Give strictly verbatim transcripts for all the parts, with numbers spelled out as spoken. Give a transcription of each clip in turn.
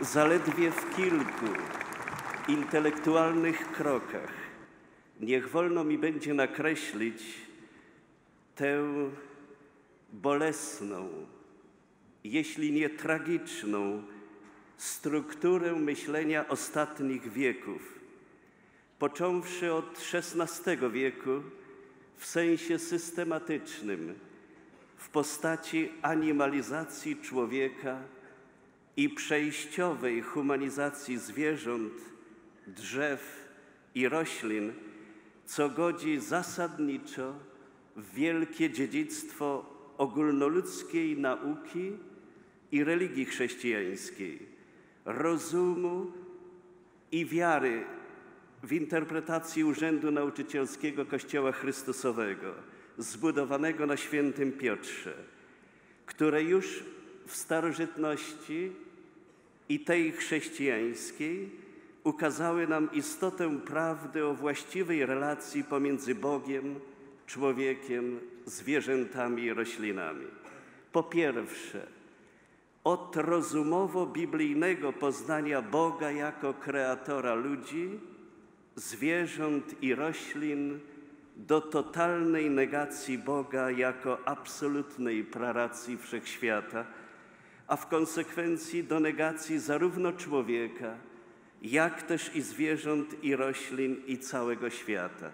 Zaledwie w kilku intelektualnych krokach niech wolno mi będzie nakreślić tę bolesną, jeśli nie tragiczną, strukturę myślenia ostatnich wieków, począwszy od szesnastego wieku w sensie systematycznym, w postaci animalizacji człowieka i przejściowej humanizacji zwierząt, drzew i roślin, co godzi zasadniczo w wielkie dziedzictwo ogólnoludzkiej nauki i religii chrześcijańskiej, rozumu i wiary w interpretacji urzędu nauczycielskiego Kościoła Chrystusowego, zbudowanego na Świętym Piotrze, które już w starożytności i tej chrześcijańskiej ukazały nam istotę prawdy o właściwej relacji pomiędzy Bogiem, człowiekiem, zwierzętami i roślinami. Po pierwsze, od rozumowo-biblijnego poznania Boga jako kreatora ludzi, zwierząt i roślin do totalnej negacji Boga jako absolutnej praracji wszechświata, a w konsekwencji do negacji zarówno człowieka, jak też i zwierząt i roślin i całego świata.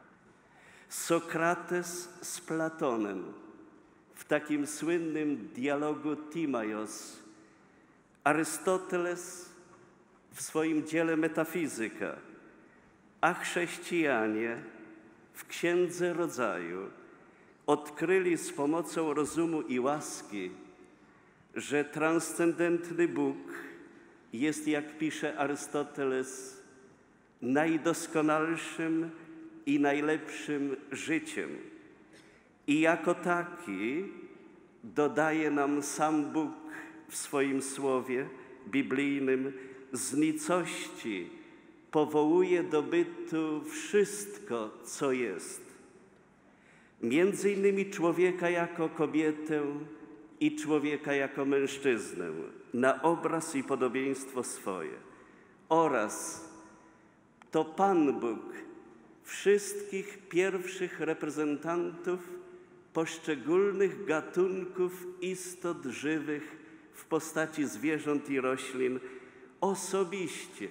Sokrates z Platonem w takim słynnym dialogu Timaios, Arystoteles w swoim dziele Metafizyka, a chrześcijanie w Księdze Rodzaju odkryli z pomocą rozumu i łaski, że transcendentny Bóg jest, jak pisze Arystoteles, najdoskonalszym i najlepszym życiem. I jako taki dodaje nam sam Bóg w swoim słowie biblijnym z nicości, powołuje do bytu wszystko, co jest. Między innymi człowieka jako kobietę i człowieka jako mężczyznę, na obraz i podobieństwo swoje. Oraz to Pan Bóg wszystkich pierwszych reprezentantów poszczególnych gatunków istot żywych w postaci zwierząt i roślin osobiście,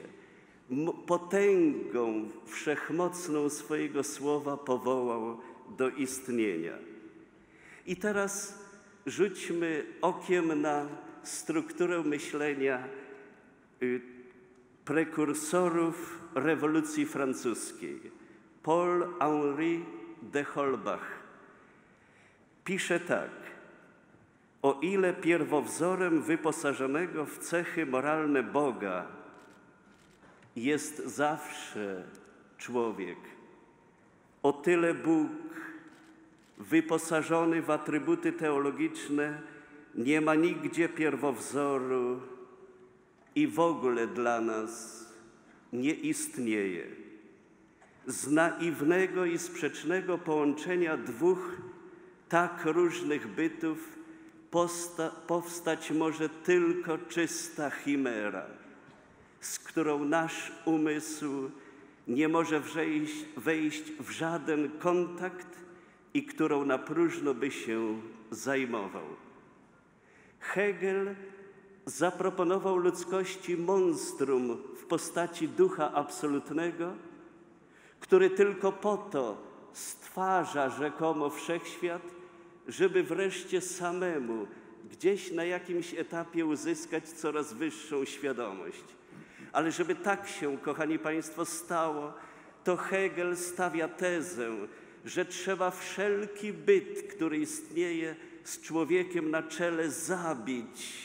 potęgą wszechmocną swojego słowa powołał do istnienia. I teraz rzućmy okiem na strukturę myślenia prekursorów rewolucji francuskiej. Paul-Henri de Holbach pisze tak: o ile pierwowzorem wyposażonego w cechy moralne Boga jest zawsze człowiek, o tyle Bóg wyposażony w atrybuty teologiczne nie ma nigdzie pierwowzoru i w ogóle dla nas nie istnieje. Z naiwnego i sprzecznego połączenia dwóch tak różnych bytów powstać może tylko czysta chimera, z którą nasz umysł nie może wejść, wejść w żaden kontakt i którą na próżno by się zajmował. Hegel zaproponował ludzkości monstrum w postaci ducha absolutnego, który tylko po to stwarza rzekomo wszechświat, żeby wreszcie samemu gdzieś na jakimś etapie uzyskać coraz wyższą świadomość. Ale żeby tak się, kochani Państwo, stało, to Hegel stawia tezę, że trzeba wszelki byt, który istnieje z człowiekiem na czele, zabić.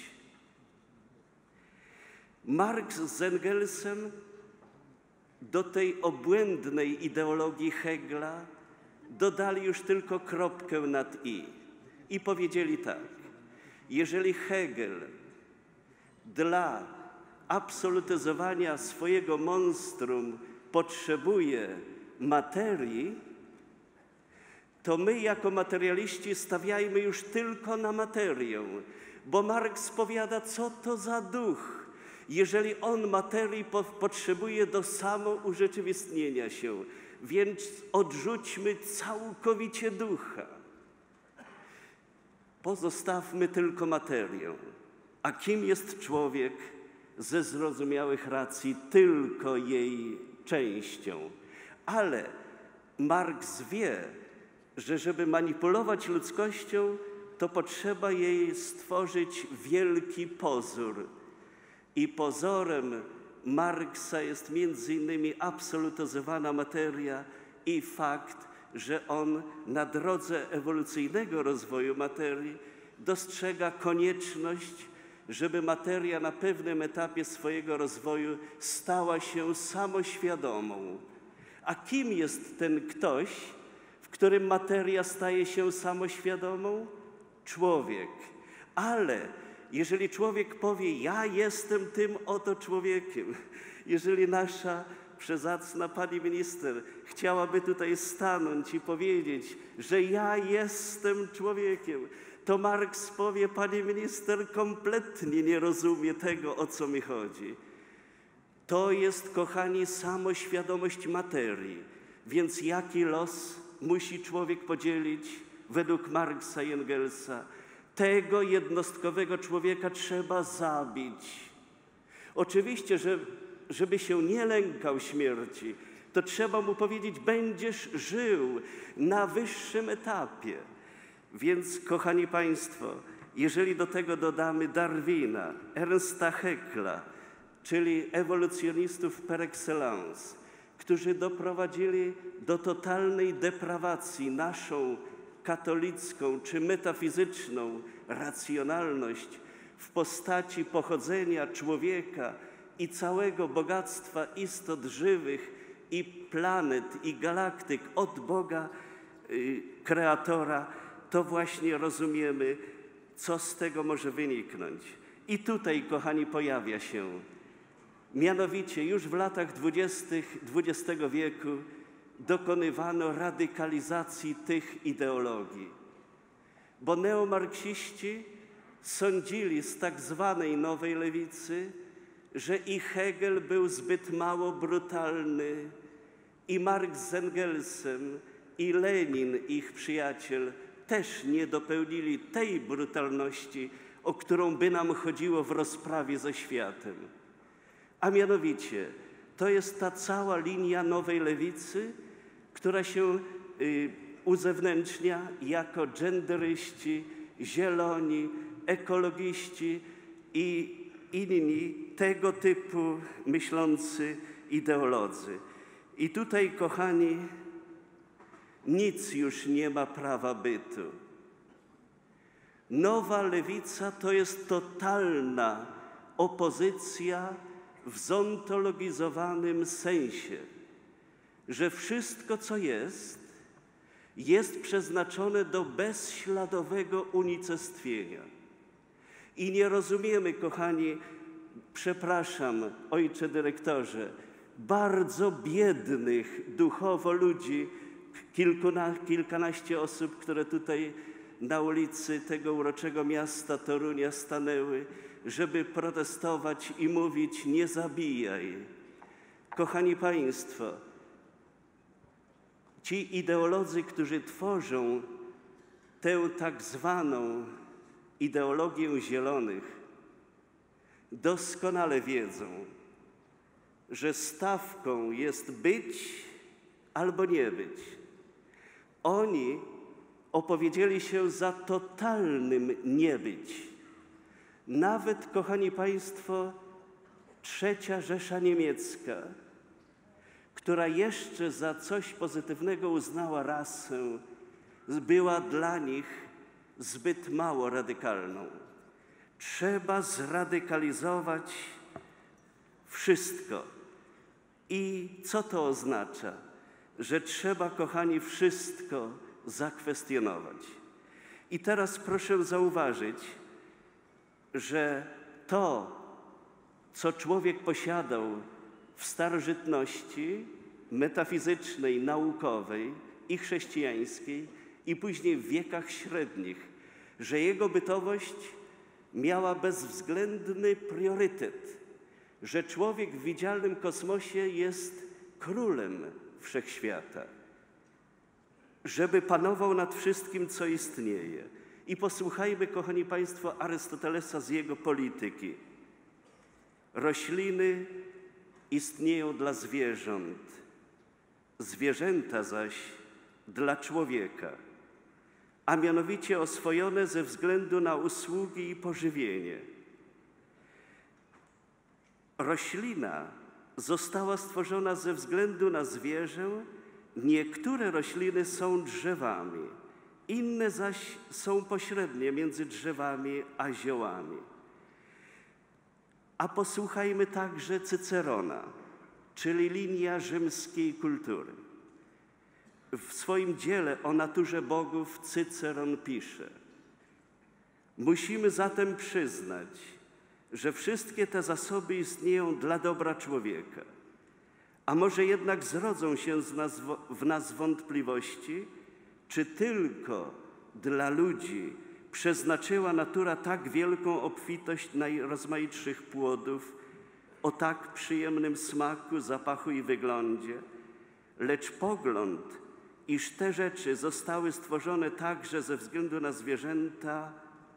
Marx z Engelsem do tej obłędnej ideologii Hegla dodali już tylko kropkę nad i i powiedzieli tak: jeżeli Hegel dla absolutyzowania swojego monstrum potrzebuje materii, to my jako materialiści stawiajmy już tylko na materię, bo Marks powiada, co to za duch jeżeli on materii po, potrzebuje do samourzeczywistnienia się, więc odrzućmy całkowicie ducha. Pozostawmy tylko materię. A kim jest człowiek? Ze zrozumiałych racji tylko jej częścią. Ale Marx wie, że żeby manipulować ludzkością, to potrzeba jej stworzyć wielki pozór. I pozorem Marksa jest między innymi absolutyzowana materia i fakt, że on na drodze ewolucyjnego rozwoju materii dostrzega konieczność, żeby materia na pewnym etapie swojego rozwoju stała się samoświadomą. A kim jest ten ktoś, w którym materia staje się samoświadomą? Człowiek. Ale jeżeli człowiek powie, ja jestem tym oto człowiekiem, jeżeli nasza przezacna pani minister chciałaby tutaj stanąć i powiedzieć, że ja jestem człowiekiem, to Marks powie, pani minister kompletnie nie rozumie tego, o co mi chodzi. To jest, kochani, samoświadomość materii. Więc jaki los musi człowiek podzielić według Marksa i Engelsa? Tego jednostkowego człowieka trzeba zabić. Oczywiście, że żeby się nie lękał śmierci, to trzeba mu powiedzieć, będziesz żył na wyższym etapie. Więc, kochani państwo, jeżeli do tego dodamy Darwina, Ernsta Haeckela, czyli ewolucjonistów par excellence, którzy doprowadzili do totalnej deprawacji naszą katolicką czy metafizyczną racjonalność w postaci pochodzenia człowieka i całego bogactwa istot żywych i planet, i galaktyk od Boga, y, Kreatora, to właśnie rozumiemy, co z tego może wyniknąć. I tutaj, kochani, pojawia się, mianowicie już w latach dwudziestych dwudziestego wieku dokonywano radykalizacji tych ideologii, bo neomarksiści sądzili z tak zwanej nowej lewicy, że i Hegel był zbyt mało brutalny, i Marx z Engelsem, i Lenin, ich przyjaciel, też nie dopełnili tej brutalności, o którą by nam chodziło w rozprawie ze światem. A mianowicie, to jest ta cała linia nowej lewicy, która się y, uzewnętrznia jako genderyści, zieloni, ekologiści i inni tego typu myślący ideolodzy. I tutaj, kochani, nic już nie ma prawa bytu. Nowa lewica to jest totalna opozycja w zontologizowanym sensie, że wszystko, co jest, jest przeznaczone do bezśladowego unicestwienia. I nie rozumiemy, kochani, przepraszam, ojcze dyrektorze, bardzo biednych duchowo ludzi, kilkuna, kilkanaście osób, które tutaj na ulicy tego uroczego miasta Torunia stanęły, żeby protestować i mówić, nie zabijaj. Kochani państwo, ci ideolodzy, którzy tworzą tę tak zwaną ideologię zielonych, doskonale wiedzą, że stawką jest być albo nie być. Oni opowiedzieli się za totalnym niebyć. Nawet, kochani państwo, trzecia Rzesza Niemiecka, która jeszcze za coś pozytywnego uznała rasę, była dla nich zbyt mało radykalną. Trzeba zradykalizować wszystko. I co to oznacza? Że trzeba, kochani, wszystko zakwestionować. I teraz proszę zauważyć, że to, co człowiek posiadał w starożytności metafizycznej, naukowej i chrześcijańskiej, i później w wiekach średnich, że jego bytowość miała bezwzględny priorytet, że człowiek w widzialnym kosmosie jest królem wszechświata, żeby panował nad wszystkim, co istnieje. I posłuchajmy, kochani Państwo, Arystotelesa z jego polityki. Rośliny istnieją dla zwierząt, zwierzęta zaś dla człowieka, a mianowicie oswojone ze względu na usługi i pożywienie. Roślina została stworzona ze względu na zwierzę. Niektóre rośliny są drzewami, inne zaś są pośrednie między drzewami a ziołami. A posłuchajmy także Cycerona, czyli linia rzymskiej kultury. W swoim dziele o naturze bogów Cyceron pisze: musimy zatem przyznać, że wszystkie te zasoby istnieją dla dobra człowieka. A może jednak zrodzą się z nas, w nas wątpliwości, czy tylko dla ludzi przeznaczyła natura tak wielką obfitość najrozmaitszych płodów o tak przyjemnym smaku, zapachu i wyglądzie, lecz pogląd, iż te rzeczy zostały stworzone także ze względu na zwierzęta,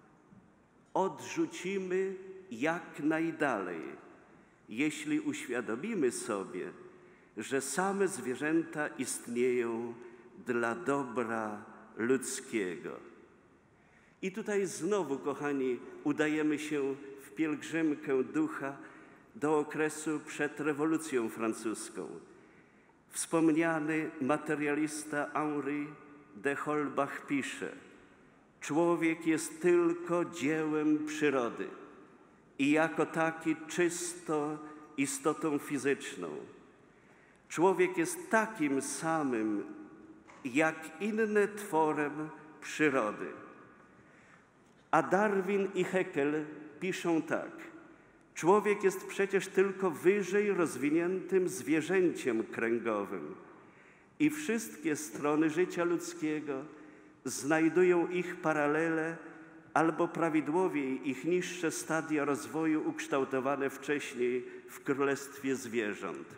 odrzucimy jak najdalej, jeśli uświadomimy sobie, że same zwierzęta istnieją dla dobra ludzkiego. I tutaj znowu, kochani, udajemy się w pielgrzymkę ducha do okresu przed rewolucją francuską. Wspomniany materialista Henri de Holbach pisze: człowiek jest tylko dziełem przyrody i jako taki czysto istotą fizyczną. Człowiek jest takim samym jak inne tworem przyrody. A Darwin i Haeckel piszą tak: człowiek jest przecież tylko wyżej rozwiniętym zwierzęciem kręgowym i wszystkie strony życia ludzkiego znajdują ich paralele albo prawidłowiej ich niższe stadia rozwoju ukształtowane wcześniej w królestwie zwierząt.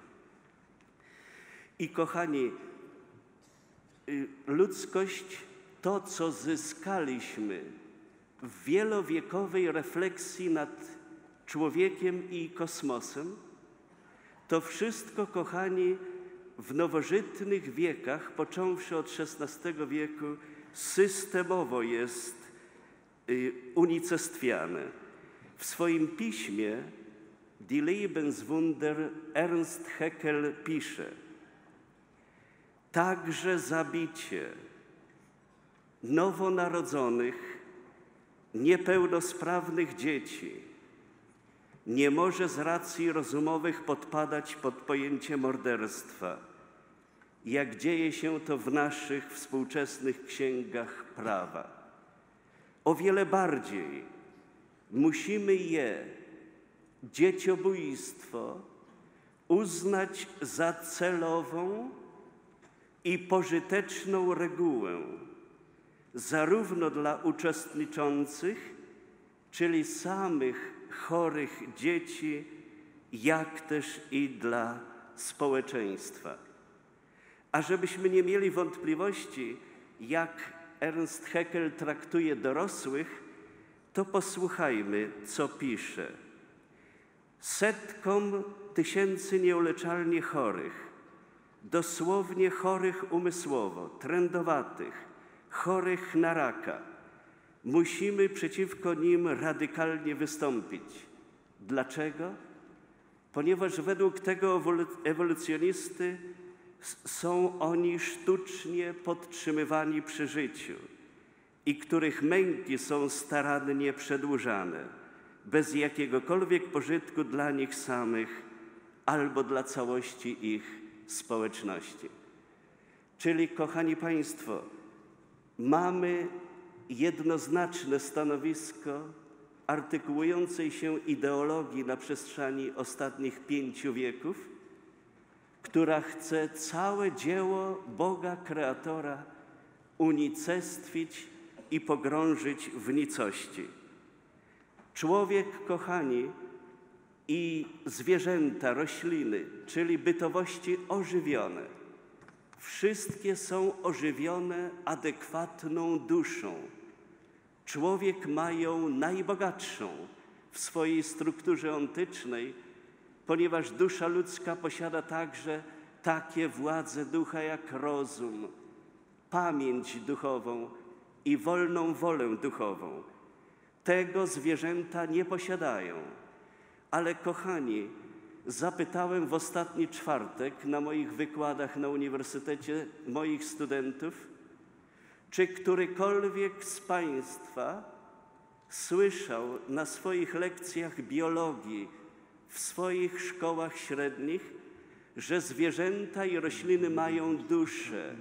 I kochani, ludzkość, to co zyskaliśmy w wielowiekowej refleksji nad człowiekiem i kosmosem, to wszystko, kochani, w nowożytnych wiekach, począwszy od szesnastego wieku, systemowo jest y, unicestwiane. W swoim piśmie Die Lebenswunder Ernst Haeckel pisze: także zabicie nowonarodzonych, niepełnosprawnych dzieci nie może z racji rozumowych podpadać pod pojęcie morderstwa, jak dzieje się to w naszych współczesnych księgach prawa. O wiele bardziej musimy je, dzieciobójstwo, uznać za celową i pożyteczną regułę, zarówno dla uczestniczących, czyli samych chorych dzieci, jak też i dla społeczeństwa. A żebyśmy nie mieli wątpliwości, jak Ernst Haeckel traktuje dorosłych, to posłuchajmy, co pisze. Setkom tysięcy nieuleczalnie chorych, dosłownie chorych umysłowo, trędowatych, chorych na raka, musimy przeciwko nim radykalnie wystąpić. Dlaczego? Ponieważ według tego ewolucjonisty są oni sztucznie podtrzymywani przy życiu i których męki są starannie przedłużane, bez jakiegokolwiek pożytku dla nich samych albo dla całości ich społeczności. Czyli, kochani Państwo, mamy jednoznaczne stanowisko artykułującej się ideologii na przestrzeni ostatnich pięciu wieków, która chce całe dzieło Boga Kreatora unicestwić i pogrążyć w nicości. Człowiek, kochani, i zwierzęta, rośliny, czyli bytowości ożywione, wszystkie są ożywione adekwatną duszą. Człowiek ma ją najbogatszą w swojej strukturze ontycznej, ponieważ dusza ludzka posiada także takie władze ducha jak rozum, pamięć duchową i wolną wolę duchową. Tego zwierzęta nie posiadają. Ale kochani, zapytałem w ostatni czwartek na moich wykładach na uniwersytecie moich studentów, czy którykolwiek z Państwa słyszał na swoich lekcjach biologii w swoich szkołach średnich, że zwierzęta i rośliny mają duszę.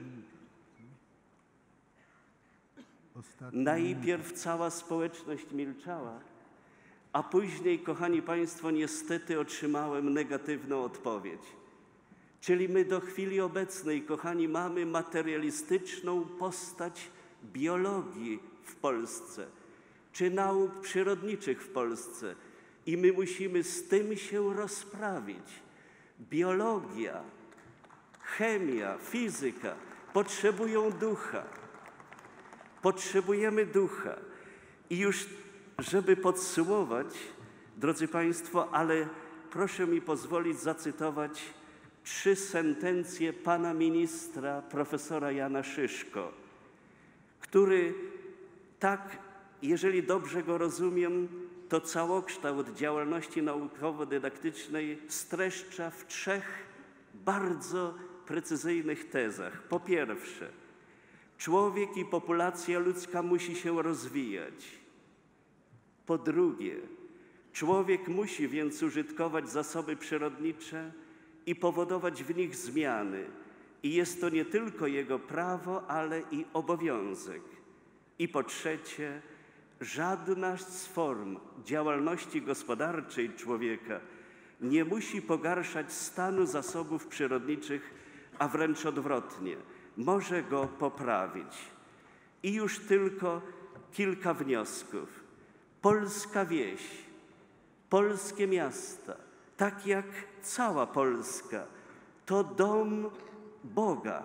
Najpierw cała społeczność milczała, a później, kochani Państwo, niestety otrzymałem negatywną odpowiedź. Czyli my do chwili obecnej, kochani, mamy materialistyczną postać biologii w Polsce, czy nauk przyrodniczych w Polsce. I my musimy z tym się rozprawić. Biologia, chemia, fizyka potrzebują ducha. Potrzebujemy ducha. I już, żeby podsumować, drodzy Państwo, ale proszę mi pozwolić zacytować trzy sentencje pana ministra, profesora Jana Szyszko, który tak, jeżeli dobrze go rozumiem, to całokształt działalności naukowo-dydaktycznej streszcza w trzech bardzo precyzyjnych tezach. Po pierwsze, człowiek i populacja ludzka musi się rozwijać. Po drugie, człowiek musi więc użytkować zasoby przyrodnicze i powodować w nich zmiany. I jest to nie tylko jego prawo, ale i obowiązek. I po trzecie, żadna z form działalności gospodarczej człowieka nie musi pogarszać stanu zasobów przyrodniczych, a wręcz odwrotnie, może go poprawić. I już tylko kilka wniosków. Polska wieś, polskie miasta, tak jak cała Polska, to dom Boga,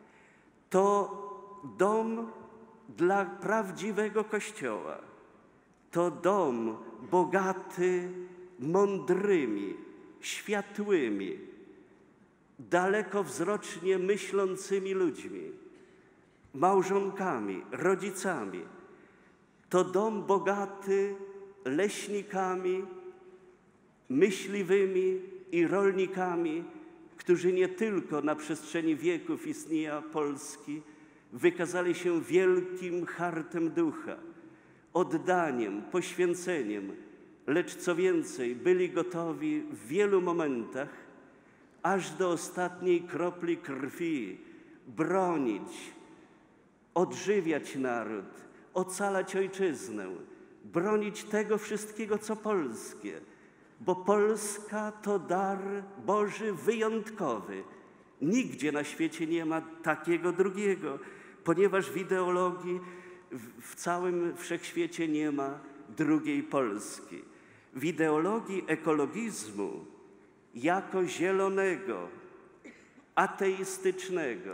to dom dla prawdziwego Kościoła, to dom bogaty mądrymi, światłymi, dalekowzrocznie myślącymi ludźmi, małżonkami, rodzicami. To dom bogaty leśnikami, myśliwymi i rolnikami, którzy nie tylko na przestrzeni wieków istnienia Polski wykazali się wielkim hartem ducha, oddaniem, poświęceniem, lecz co więcej, byli gotowi w wielu momentach, aż do ostatniej kropli krwi, bronić, odżywiać naród, ocalać ojczyznę, bronić tego wszystkiego, co polskie, bo Polska to dar Boży wyjątkowy. Nigdzie na świecie nie ma takiego drugiego, ponieważ w ideologii w całym wszechświecie nie ma drugiej Polski. W ideologii ekologizmu jako zielonego, ateistycznego,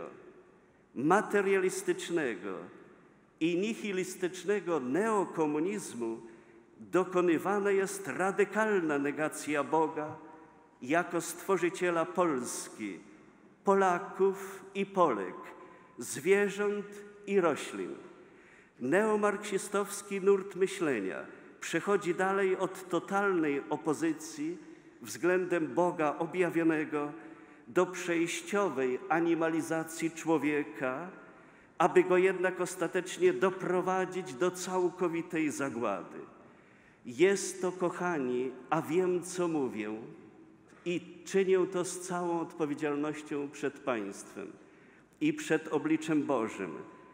materialistycznego i nihilistycznego neokomunizmu dokonywana jest radykalna negacja Boga jako Stworzyciela Polski, Polaków i Polek, zwierząt i roślin. Neomarksistowski nurt myślenia przechodzi dalej od totalnej opozycji względem Boga objawionego do przejściowej animalizacji człowieka, aby go jednak ostatecznie doprowadzić do całkowitej zagłady. Jest to, kochani, a wiem, co mówię i czynię to z całą odpowiedzialnością przed Państwem i przed obliczem Bożym,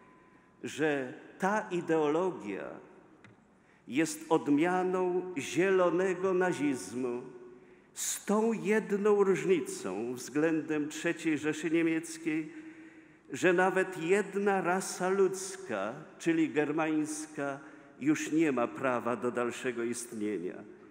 że ta ideologia jest odmianą zielonego nazizmu z tą jedną różnicą względem trzeciej Rzeszy Niemieckiej, że nawet jedna rasa ludzka, czyli germańska, już nie ma prawa do dalszego istnienia.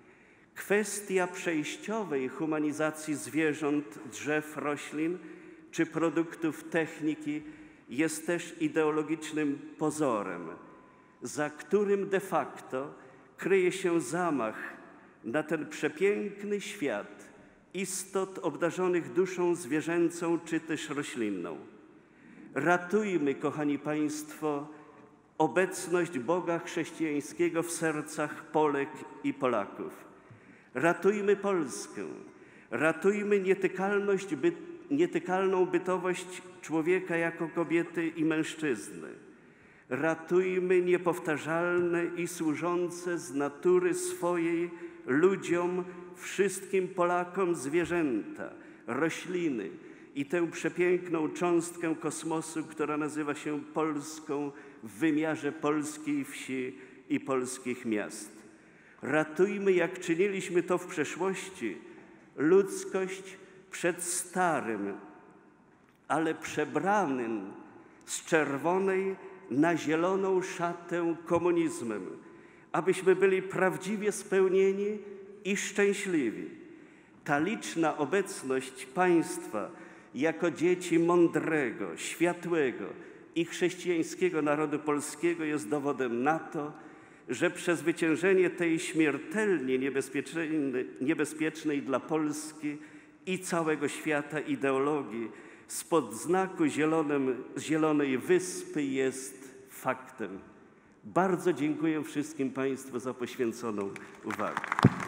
Kwestia przejściowej humanizacji zwierząt, drzew, roślin czy produktów techniki jest też ideologicznym pozorem, za którym de facto kryje się zamach na ten przepiękny świat istot obdarzonych duszą zwierzęcą czy też roślinną. Ratujmy, kochani Państwo, obecność Boga chrześcijańskiego w sercach Polek i Polaków. Ratujmy Polskę, ratujmy nietykalność, by, nietykalną bytowość człowieka jako kobiety i mężczyzny. Ratujmy niepowtarzalne i służące z natury swojej ludziom, wszystkim Polakom zwierzęta, rośliny i tę przepiękną cząstkę kosmosu, która nazywa się Polską w wymiarze polskiej wsi i polskich miast. Ratujmy, jak czyniliśmy to w przeszłości, ludzkość przed starym, ale przebranym z czerwonej na zieloną szatę komunizmem, abyśmy byli prawdziwie spełnieni i szczęśliwi. Ta liczna obecność państwa jako dzieci mądrego, światłego i chrześcijańskiego narodu polskiego jest dowodem na to, że przezwyciężenie tej śmiertelnie niebezpiecznej, niebezpiecznej dla Polski i całego świata ideologii spod znaku zielonym, Zielonej Wyspy jest faktem. Bardzo dziękuję wszystkim Państwu za poświęconą uwagę.